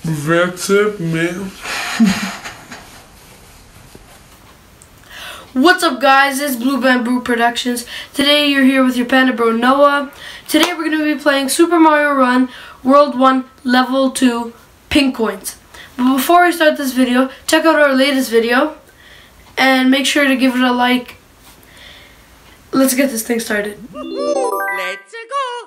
That's it, man. What's up, guys? It's Blue Bamboo Productions. Today you're here with your panda bro Noah. Today we're going to be playing Super Mario Run World 1 Level 2 Pink Coins. But before we start this video, check out our latest video and make sure to give it a like. Let's get this thing started. Let's go!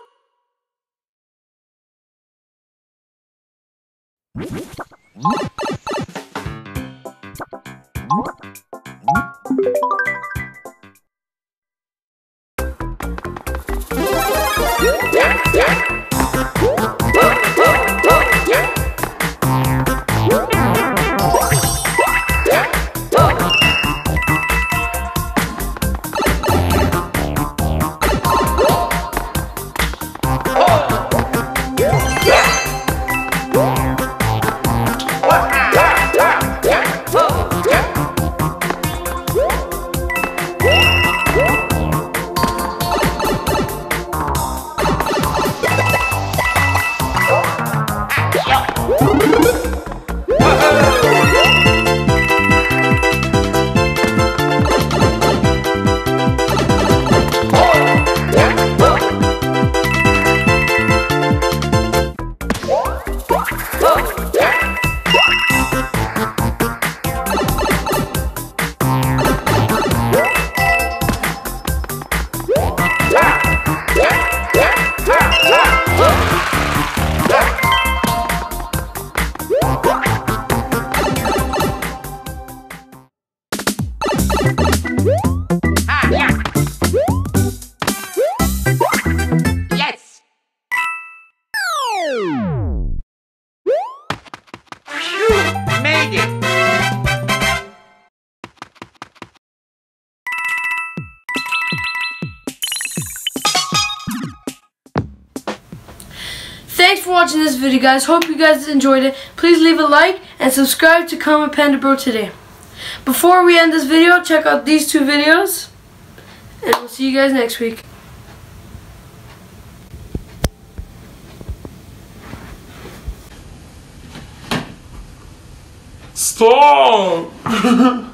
Made it! Thanks for watching this video, guys. Hope you guys enjoyed it. Please leave a like and subscribe to Come with Panda Bro today. Before we end this video, check out these two videos, and we'll see you guys next week. Stop!